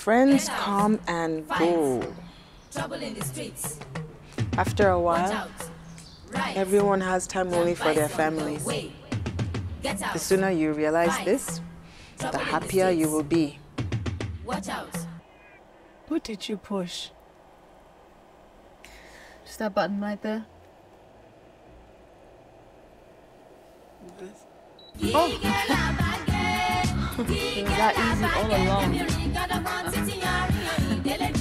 Friends come and go. Trouble in the streets. After a Watch while, out. Right. everyone has time only for their families. Get out. The sooner you realize this, the happier you will be. Watch out. What did you push? Just that button right there. Oh! It was that easy all along.